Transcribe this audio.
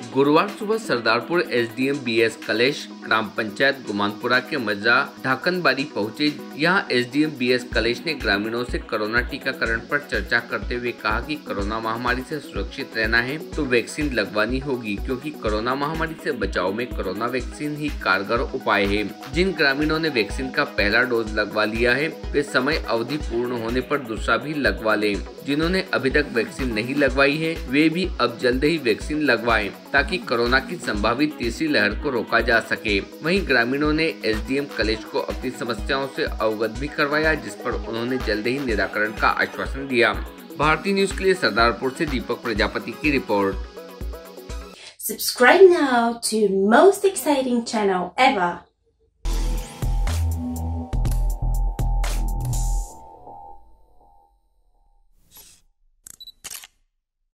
गुरुवार सुबह Sardarpur SDM BS कलेश ग्राम पंचायत गुमानपुरा के मजरा ढाकनबाड़ी पहुंचे। यहां एसडीएम बीएस कलेश ने ग्रामीणों से कोरोना टीकाकरण पर चर्चा करते हुए कहा कि कोरोना महामारी से सुरक्षित रहना है तो वैक्सीन लगवानी होगी, क्योंकि कोरोना महामारी से बचाव में कोरोना वैक्सीन ही कारगर उपाय है। जिन ग्रामीणों ने वैक्सीन का पहला डोज लगवा लिया है वे समय अवधि पूर्ण होने पर दूसरा भी लगवा लें। जिन्होंने अभी तक वैक्सीन नहीं लगवाई है वे भी अब जल्द ही वैक्सीन लगवाएं ताकि कोरोना की संभावित तीसरी लहर को रोका जा सके। वहीं ग्रामीणों ने एसडीएम कलेश को अपनी समस्याओं से अवगत भी करवाया, जिस पर उन्होंने जल्द ही निराकरण का आश्वासन दिया। भारतीय न्यूज के लिए सरदारपुर से दीपक प्रजापति की रिपोर्ट। Subscribe now to most exciting channel ever.